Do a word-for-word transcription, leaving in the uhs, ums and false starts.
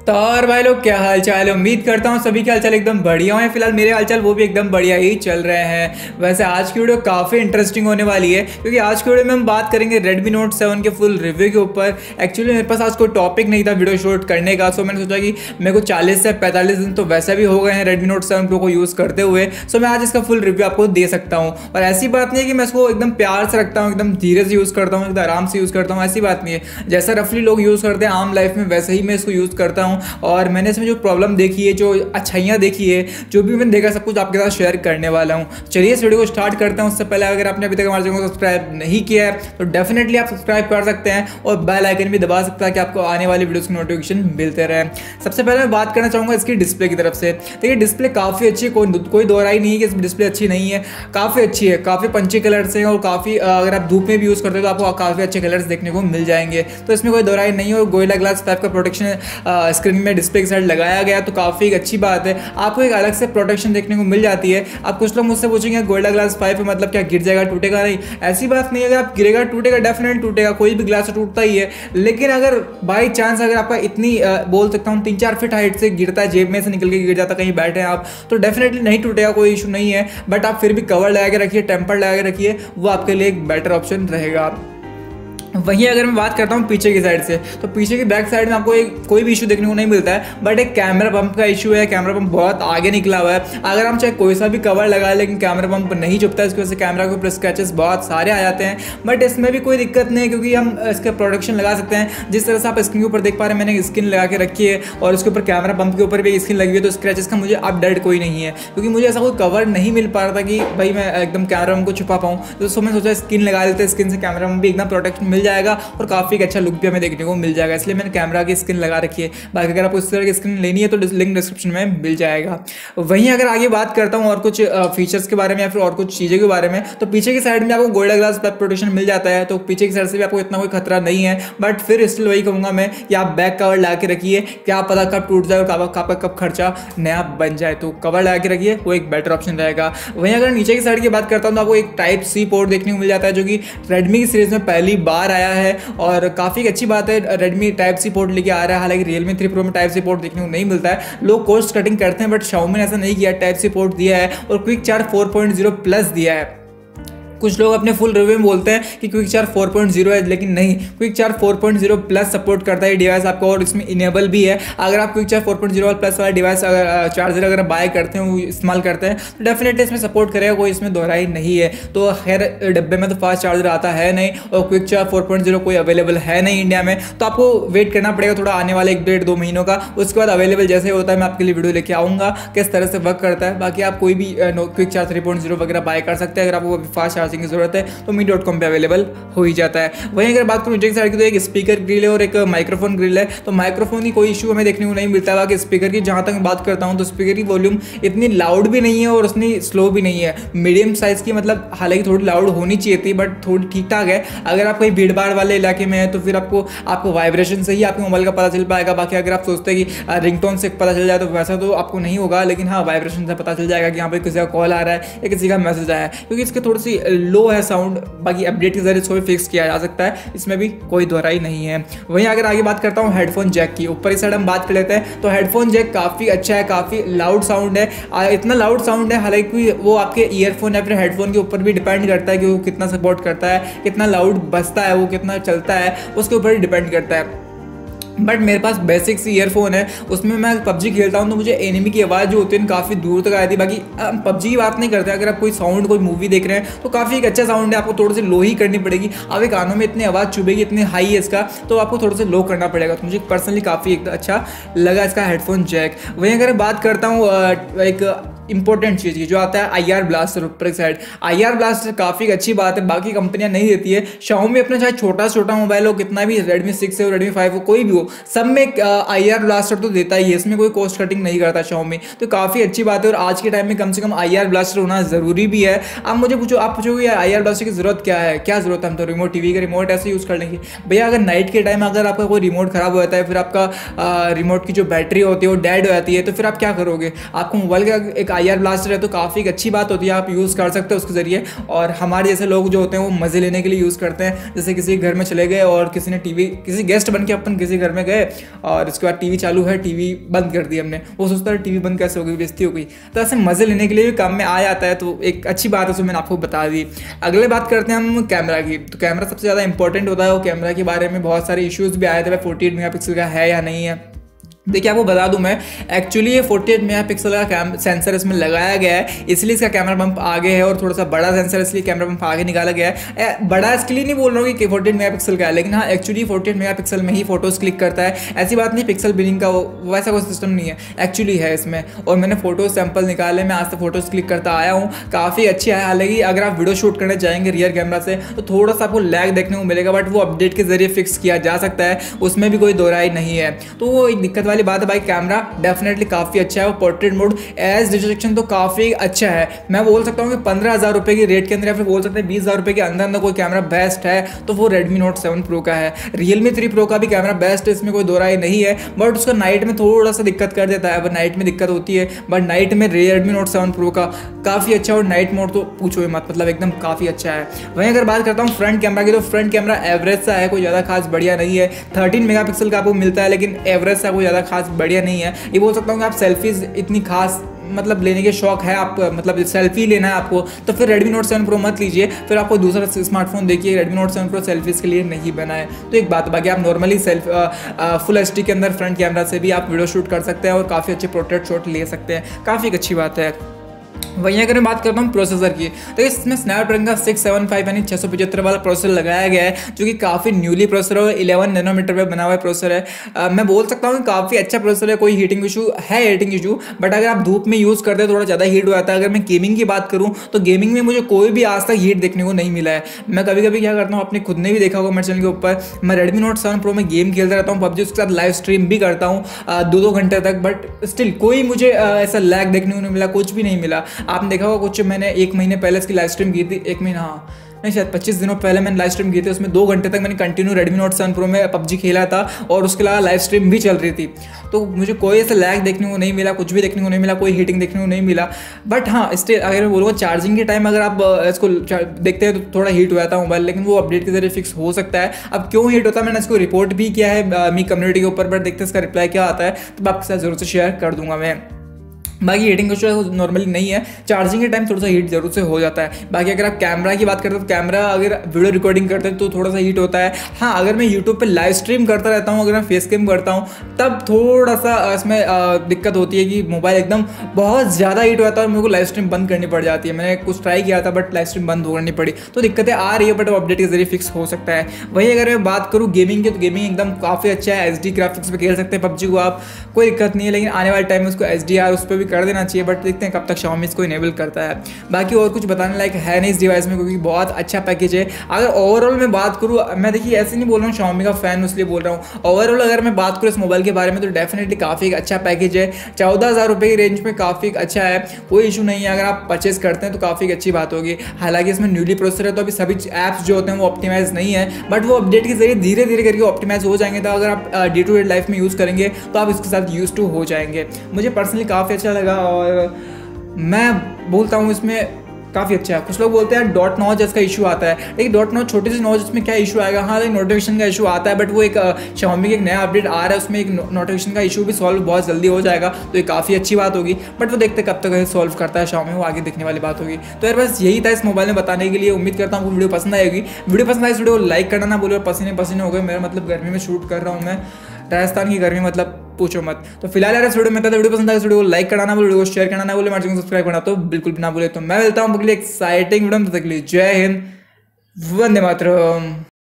तो और भाई लोग क्या हाल चाल है। उम्मीद करता हूँ सभी के हालचाल एकदम बढ़िया हैं। फिलहाल मेरे हालचाल वो भी एकदम बढ़िया ही चल रहे हैं। वैसे आज की वीडियो काफ़ी इंटरेस्टिंग होने वाली है क्योंकि आज की वीडियो में हम बात करेंगे Redmi Note सेवन के फुल रिव्यू के ऊपर। एक्चुअली मेरे पास आज कोई टॉपिक नहीं था वीडियो शूट करने का, सो मैंने सोचा कि मेरे को चालीस से पैंतालीस दिन तो वैसे भी हो गए हैं Redmi Note सेवन Pro को यूज़ करते हुए, सो मैं आज इसका फुल रिव्यू आपको दे सकता हूँ। और ऐसी बात नहीं है कि मैं इसको एकदम प्यार से रखता हूँ, एकदम धीरे से यूज़ करता हूँ, एकदम आराम से यूज़ करता हूँ, ऐसी बात नहीं है। जैसा रफली लोग यूज़ करते हैं आम लाइफ में वैसे ही मैं इसको यूज़ करता हूँ। और मैंने इसमें जो प्रॉब्लम देखी है, जो अच्छाइयाँ देखी है, जो भी मैंने देखा, सब कुछ आपके साथ शेयर करने वाला हूँ। चलिए इस वीडियो को स्टार्ट करते हैं। उससे पहले अगर आपने अभी तक हमारे चैनल को सब्सक्राइब नहीं किया है तो डेफिनेटली आप सब्सक्राइब कर सकते हैं और बेल आइकन भी दबा सकते हैं कि आपको आने वाली वीडियोस की नोटिफिकेशन मिलते रहे। सबसे पहले मैं बात करना चाहूँगा इसकी डिस्प्ले की तरफ से। देखिए डिस्प्ले काफ़ी अच्छी है, कोई कोई दो राय नहीं है कि इस डिस्प्ले अच्छी नहीं है, काफ़ी अच्छी है। काफ़ी पंची कलर्स हैं और काफ़ी अगर आप धूप में भी यूज़ करते हो तो आपको काफ़ी अच्छे कलर्स देखने को मिल जाएंगे, तो इसमें कोई दो राय नहीं है। और गोरिल्ला ग्लास फाइव का प्रोटेक्शन स्क्रीन में डिस्प्ले के साइड लगाया गया तो काफ़ी अच्छी बात है, आपको एक अलग से प्रोटेक्शन देखने को मिल जाती है। आप कुछ लोग मुझसे पूछेंगे गोरिल्ला ग्लास फाइव है मतलब क्या गिर जाएगा टूटेगा? नहीं, ऐसी बात नहीं है। अगर आप गिरेगा टूटेगा, डेफिनेटली टूटेगा, कोई भी ग्लास टूटता ही है। लेकिन अगर बाई चांस अगर आपका इतनी बोल सकता हूँ तीन चार फीट हाइट से गिरता है, जेब में से निकल के गिर जाता, कहीं बैठे हैं आप, तो डेफिनेटली नहीं टूटेगा, कोई इशू नहीं है। बट आप फिर भी कवर लगा के रखिए, टेम्पर लगा के रखिए, वो आपके लिए एक बेटर ऑप्शन रहेगा। वहीं अगर मैं बात करता हूँ पीछे की साइड से, तो पीछे की बैक साइड में आपको एक कोई भी इशू देखने को नहीं मिलता है, बट एक कैमरा पंप का इशू है। कैमरा पंप बहुत आगे निकला हुआ है। अगर हम चाहे कोई सा भी कवर लगाए लेकिन कैमरा पंप नहीं चुभता है, इसकी वजह से कैमरा के ऊपर स्क्रैचेस बहुत सारे आ जाते हैं। बट इसमें भी कोई दिक्कत नहीं है क्योंकि हम इसका प्रोटेक्शन लगा सकते हैं। जिस तरह से आप स्क्रीन के ऊपर देख पा रहे हैं, मैंने स्क्रीन लगा के रखी है और उसके ऊपर कैमरा पंप के ऊपर भी स्क्रीन लगी हुई है, तो स्क्रैचेस का मुझे अब डर कोई नहीं है क्योंकि मुझे ऐसा कोई कवर नहीं मिल पा रहा था कि भाई मैं एकदम कैमरा पंप को छुपा पाऊँ। तो सो मैं सोचा स्क्रीन लगा लेते हैं, स्क्रीन से कैमरा पंप भी एकदम प्रोटेक्शन मिल जाएगा और काफ़ी अच्छा लुक भी हमें देखने को मिल जाएगा, इसलिए मैंने कैमरा की स्क्रीन लगा रखी है। बाकी अगर आपको इस तरह की स्क्रीन लेनी है तो लिंक डिस्क्रिप्शन में मिल जाएगा। वहीं अगर आगे बात करता हूँ और कुछ फीचर्स के बारे में या फिर और कुछ चीज़ों के बारे में, तो पीछे की साइड में आपको गोरिल्ला ग्लास प्रोटेक्शन मिल जाता है, तो पीछे की साइड से भी आपको इतना कोई खतरा नहीं है। बट फिर स्टिल वही कहूँगा मैं कि आप बैक कवर लगा के रखिए, क्या पता कब टूट जाए और कब कब खर्चा नया बन जाए, तो कवर लगा के रखिए, वो एक बेटर ऑप्शन रहेगा। वहीं अगर नीचे की साइड की बात करता हूँ तो आपको एक टाइप सी पोर्ट देखने को मिल जाता है जो कि रेडमी की सीरीज में पहली बार आया है और काफ़ी अच्छी बात है। रेडमी टाइप सी पोर्ट लेके आ रहा है, हालांकि रियलमी थ्री प्रो में टाइप सी पोर्ट देखने को नहीं मिलता है, लोग कॉस्ट कटिंग करते हैं, बट शाओमी ने ऐसा नहीं किया, टाइप सी पोर्ट दिया है और quick charge four point zero plus दिया है। कुछ लोग अपने फुल रिव्यू में बोलते हैं कि quick charge four point zero है, लेकिन नहीं, quick charge four point zero plus support करता है डिवाइस आपको और इसमें इनेबल भी है। अगर आप quick charge four point zero plus वाला डिवाइस अगर चार्जर अगर बाय करते हैं, वो इस्तेमाल करते हैं, तो डेफिनेटली इसमें सपोर्ट करेगा, कोई इसमें दोहराई नहीं है। तो खैर डब्बे में तो फास्ट चार्जर आता है नहीं और quick charge four point zero कोई अवेलेबल है नहीं इंडिया में, तो आपको वेट करना पड़ेगा थोड़ा, आने वाले एक डेढ़ दो महीनों का। उसके बाद अवेलेबल जैसे होता है मैं आपके लिए वीडियो लेके आऊँगा किस तरह से वर्क करता है। बाकी आप कोई भी quick charge three point zero वगैरह बाय कर सकते हैं अगर आपको फास्ट चार्जिंग की जरूरत है, तो मी डॉट कॉम पर अवेलेबल हो ही जाता है। वहीं अगर बात करूँ नीचे की साइड की, तो एक स्पीकर ग्रिल है और एक माइक्रोफोन ग्रिल है, तो माइक्रोफोन की कोई इशू हमें देखने को नहीं मिलता है। बाकी स्पीकर की जहाँ तक बात करता हूँ तो स्पीकर की वॉल्यूम इतनी लाउड भी नहीं है और उतनी स्लो भी नहीं है, मीडियम साइज़ की, मतलब हालांकि थोड़ी लाउड होनी चाहिए थी बट थोड़ी ठीक ठाक है। अगर आप कहीं भीड़ भाड़ वाले इलाके में है तो फिर आपको आपको वाइब्रेशन से ही आपके मोबाइल का पता चल पाएगा। बाकी अगर आप सोचते हैं कि रिंगटोन से पता चल जाए तो वैसा तो आपको नहीं होगा, लेकिन हाँ वाइब्रेशन से पता चल जाएगा कि यहाँ पर किसी का कॉल आ रहा है या किसी का मैसेज आया है, क्योंकि इसके थोड़ी सी लो है साउंड। बाकी अपडेट के जरिए इसको भी फिक्स किया जा सकता है, इसमें भी कोई दोहराई नहीं है। वहीं अगर आगे बात करता हूँ हेडफोन जैक की, ऊपर इस साइड हम बात कर लेते हैं, तो हेडफोन जैक काफ़ी अच्छा है, काफ़ी लाउड साउंड है। इतना लाउड साउंड है, हालांकि वो आपके ईयरफोन या फिर हेडफोन के ऊपर भी डिपेंड करता है कि वो कितना सपोर्ट करता है, कितना लाउड बजता है, वो कितना चलता है, उसके ऊपर डिपेंड करता है। बट मेरे पास बेसिक सी ईयरफोन है, उसमें मैं पबजी खेलता हूँ तो मुझे एनिमी की आवाज़ जो होती है काफ़ी दूर तक आती है। बाकी पबजी की बात नहीं करते, अगर आप कोई साउंड कोई मूवी देख रहे हैं तो काफ़ी एक अच्छा साउंड है, आपको थोड़ी सी लो ही करनी पड़ेगी। आपके कानों में इतनी आवाज़ चुभेगी, इतनी हाई है इसका, तो आपको थोड़ा सा लो करना पड़ेगा। तो मुझे पर्सनली काफ़ी एक अच्छा लगा इसका हेडफोन जैक। वहीं अगर बात करता हूँ एक इंपॉर्टेंट चीज़ की, जो आता है आई आर ब्लास्टर ऊपर की साइड, आई आर ब्लास्टर काफ़ी अच्छी बात है, बाकी कंपनियां नहीं देती है। Xiaomi अपना चाहे छोटा छोटा मोबाइल हो, कितना भी रेडमी सिक्स हो, रेडमी फाइव हो, कोई भी हो, सब में आई आर ब्लास्टर तो देता ही है, इसमें कोई कॉस्ट कटिंग नहीं करता Xiaomi, तो काफ़ी अच्छी बात है। और आज के टाइम में कम से कम आई आर ब्लास्टर होना ज़रूरी भी है। आप मुझे पूछो, आप पूछोगे आई आर ब्लास्टर की ज़रूरत क्या है, क्या ज़रूरत है, हम तो रिमोट टीवी का रिमोट ऐसे यूज़ कर लेंगे। भैया अगर नाइट के टाइम अगर आपका कोई रिमोट ख़राब हो जाता है, फिर आपका रिमोट की जो बैटरी होती है वो डेड हो जाती है, तो फिर आप क्या करोगे? आपको मोबाइल का एक आई आर ब्लास्टर है तो काफ़ी अच्छी बात होती है, आप यूज़ कर सकते हो उसके ज़रिए। और हमारे जैसे लोग जो होते हैं वो मज़े लेने के लिए यूज़ करते हैं, जैसे किसी घर में चले गए और किसी ने टीवी, किसी गेस्ट बन के अपन किसी घर में गए और उसके बाद टीवी चालू है, टीवी बंद कर दी हमने। वो सोचता है टीवी बंद कैसे हो गई, बेइज्जती हो गई। तो ऐसे मज़े लेने के लिए भी काम में आ जाता है, तो एक अच्छी बात है, जो मैंने आपको बता दी। अगले बात करते हैं हम कैमरा की। तो कैमरा सबसे ज़्यादा इंपॉर्टेंट होता है, वो कैमरा के बारे में बहुत सारे इश्यूज़ भी आए थे, फोर्टी एट मेगा पिक्सल का है या नहीं है। देखिए आपको बता दूं मैं, एक्चुअली ये फोर्टी एट मेगापिक्सल का कैम सेंसर इसमें लगाया गया है, इसलिए इसका कैमरा बम्प आगे है, और थोड़ा सा बड़ा सेंसर इसलिए कैमरा बम्प आगे निकाला गया है। ए, बड़ा इसके लिए नहीं बोल रहा हूँ कि फोर्टी एट मेगापिक्सल का है, लेकिन हाँ एक्चुअली फोर्टी एट मेगापिक्सल में ही फोटोज़ क्लिक करता है। ऐसी बात नहीं पिक्सल बिनिंग का वैसा कोई सिस्टम नहीं है, एक्चुअली है इसमें। और मैंने फोटोज सैंपल निकाले, मैं आज तक फोटोज़ क्लिक करता आया हूँ, काफ़ी अच्छी है। हालांकि अगर आप वीडियो शूट करने जाएंगे रियर कैमरा से तो थोड़ा सा आपको लैग देखने को मिलेगा, बट वो अपडेट के जरिए फिक्स किया जा सकता है, उसमें भी कोई दो राय नहीं है। तो वो एक दिक्कत वाली बात है। भाई कैमरा डेफिनेटली काफ़ी अच्छा है, वो पोर्ट्रेट मोड एज डिटेक्शन तो काफ़ी अच्छा है। मैं बोल सकता हूँ कि पंद्रह हज़ार रुपये की रेट के अंदर, या फिर बोल सकते हैं बीस हज़ार रुपये के अंदर अंदर कोई कैमरा बेस्ट है तो वो Redmi Note सेवन Pro का है। Realme थ्री Pro का भी कैमरा बेस्ट है, इसमें कोई दो राय नहीं है, बट उसका नाइट में थोड़ा सा दिक्कत कर देता है। अब नाइट में दिक्कत होती है, बट नाइट में Redmi Note सेवन Pro का काफ़ी अच्छा, और नाइट मोड तो पूछो ही मत, मतलब एकदम काफ़ी अच्छा है। वहीं अगर बात करता हूँ फ्रंट कैमरा की, तो फ्रंट कैमरा एवरेज सा है, कोई ज़्यादा खास बढ़िया नहीं है। थर्टीन मेगापिक्सल का आपको मिलता है, लेकिन एवरेज सा कोई ज़्यादा खास बढ़िया नहीं है। ये बोल सकता हूँ कि आप सेल्फीज इतनी खास मतलब लेने के शौक है आप, मतलब सेल्फी लेना है आपको, तो फिर Redmi Note सेवन Pro मत लीजिए, फिर आपको दूसरा स्मार्टफोन देखिए। Redmi Note seven Pro selfies के लिए नहीं बना है। तो एक बात, बाकी आप normally self full H D के अंदर फ्रंट कैमरा से भी आप वीडियो शूट कर सकते हैं और काफ़ी अच्छे पोर्ट्रेट शॉट ले सकते हैं, काफ़ी एक अच्छी बात है। वहीं अगर मैं बात करता हूँ प्रोसेसर की, तो इसमें स्नैपड्रैगन का सिक्स सेवन फाइव यानी छः सौ पचहत्तर वाला प्रोसेसर लगाया गया है, जो कि काफ़ी न्यूली प्रोसेसर और इलेवन नैनोमीटर पे बना हुआ प्रोसेसर है। आ, मैं बोल सकता हूँ कि काफ़ी अच्छा प्रोसेसर है, कोई हीटिंग इशू है हीटिंग इशू, बट अगर आप धूप में यूज़ करते हैं थोड़ा ज़्यादा हीट हो जाता है। अगर मैं गेमिंग की बात करूँ तो गेमिंग में मुझे कोई भी आज तक हीट देखने को नहीं मिला है। मैं कभी कभी क्या करता हूँ, अपने खुद ने भी देखा होगा मेरे चैनल के ऊपर, मैं Redmi Note सेवन Pro में गेम खेलता रहता हूँ पबजी, उसके साथ लाइव स्ट्रीम भी करता हूँ दो दो घंटे तक, बट स्टिल कोई मुझे ऐसा लैग देखने को नहीं मिला, कुछ भी नहीं मिला। आपने देखा होगा कुछ मैंने एक महीने पहले इसकी लाइव स्ट्रीम की थी, एक महीना हाँ नहीं शायद पच्चीस दिनों पहले मैंने लाइव स्ट्रीम की थी, उसमें दो घंटे तक मैंने continue Redmi Note seven Pro में पबजी खेला था, और उसके अलावा लाइव स्ट्रीम भी चल रही थी। तो मुझे कोई ऐसा लैग देखने को नहीं मिला, कुछ भी देखने को नहीं मिला, कोई हीटिंग देखने को नहीं मिला। बट हाँ स्टिल अगर मैं बोलूँगा चार्जिंग के टाइम अगर आप इसको देखते हैं तो थोड़ा हीट हो जाता है मोबाइल, लेकिन वो अपडेट के जरिए फिक्स हो सकता है। अब क्यों हीट होता है मैंने इसको रिपोर्ट भी किया है मी कम्युनिटी के ऊपर, बट देखते हैं इसका रिप्लाई क्या आता है, तो आपके साथ जरूर से शेयर कर दूंगा मैं। बाकी हीटिंग इशू नॉर्मली नहीं है, चार्जिंग के टाइम थोड़ा सा हीट जरूर से हो जाता है। बाकी अगर आप कैमरा की बात करते हो तो कैमरा अगर वीडियो रिकॉर्डिंग करते हैं तो थोड़ा सा हीट होता है। हाँ अगर मैं यूट्यूब पे लाइव स्ट्रीम करता रहता हूँ, अगर मैं फेस कैम करता हूँ, तब थोड़ा सा इसमें दिक्कत होती है कि मोबाइल एकदम बहुत ज़्यादा हीट हो जाता है और मेरे को लाइव स्ट्रीम बंद करनी पड़ जाती है। मैंने कुछ ट्राई किया था बट लाइव स्ट्रीम बंद करनी पड़ी, तो दिक्कतें आ रही है, बट वो अपडेट के जरिए फिक्स हो सकता है। वही अगर मैं बात करूँ गेमिंग की, तो गेमिंग एकदम काफ़ी अच्छा है, एच डी ग्राफिक्स पे खेल सकते हैं पबजी को आप, कोई दिक्कत नहीं है। लेकिन आने वाले टाइम में उसको एच डी आर उस पर भी कर देना चाहिए, बट देखते हैं कब तक Xiaomi इसको इनेबल करता है। बाकी और कुछ बताने लायक है नहीं इस डिवाइस में, क्योंकि बहुत अच्छा पैकेज है। अगर ओवरऑल मैं बात करूँ, मैं देखिए ऐसे नहीं बोल रहा हूँ Xiaomi का फैन इसलिए बोल रहा हूँ, ओवरऑल अगर मैं बात करूँ इस मोबाइल के बारे में तो डेफिनेटली काफ़ी अच्छा पैकेज है। चौदह हज़ार रुपये की रेंज में काफ़ी अच्छा है, कोई इशू नहीं है। अगर आप परचेज करते हैं तो काफ़ी अच्छी बात होगी। हालांकि इसमें न्यूली प्रोसेसर है, तो अभी सभी ऐप्स जो होते हैं वो ऑप्टिमाइज नहीं है, बट वो अपडेट के जरिए धीरे धीरे करके ऑप्टिमाइज हो जाएंगे। तो अगर आप डे टू डे लाइफ में यूज़ करेंगे तो आप इसके साथ यूज टू हो जाएंगे। मुझे पर्सनली काफ़ी अच्छा लगा, और मैं बोलता हूँ इसमें काफ़ी अच्छा है। कुछ लोग बोलते हैं डॉट नॉच इसका इशू आता है, लेकिन डॉट नॉच छोटी सी नॉच इसमें क्या इशू आएगा। हाँ लेकिन नोटिफिकेशन का इशू आता है, बट वो एक Xiaomi का एक नया अपडेट आ रहा है, उसमें एक नोटिफिकेशन का इशू भी सॉल्व बहुत जल्दी हो जाएगा, तो ये काफ़ी अच्छी बात होगी। बट वो देखते कब तक सॉल्व करता है Xiaomi, वो आगे देखने वाली बात होगी। तो यार बस यही था इस मोबाइल में बताने के लिए। उम्मीद करता हूँ वीडियो पसंद आएगी। वीडियो पसंद आए इस वीडियो को लाइक करना ना बोलो, पसीने पसीने हो गए मेरा, मतलब गर्मी में शूट कर रहा हूँ मैं, राजस्थान की गर्मी मतलब पूछो मत। तो फिलहाल यार इस वीडियो में था, वीडियो पसंद आया इस वीडियो को लाइक करना ना बोले, वीडियो को शेयर करना ना बोले, मेरे चैनल को सब्सक्राइब करना तो बिल्कुल भी ना बोले। तो मैं मिलता हूँ अगली एक्साइटिंग वीडियो में, तब तक के लिए जय हिंद, वंदे मातरम।